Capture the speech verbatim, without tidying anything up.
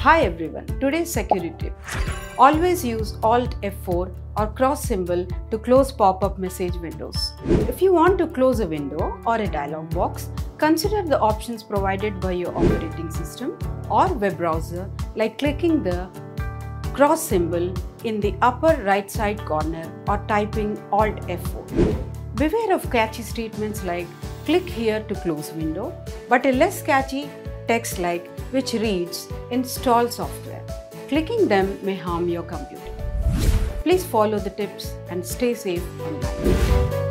Hi everyone, today's security tip. Always use Alt F four or cross symbol to close pop-up message windows. If you want to close a window or a dialog box, consider the options provided by your operating system or web browser, like clicking the cross symbol in the upper right side corner or typing Alt F four. Beware of catchy statements like click here to close window, but a less catchy text like which reads install software. Clicking them may harm your computer. Please follow the tips and stay safe online.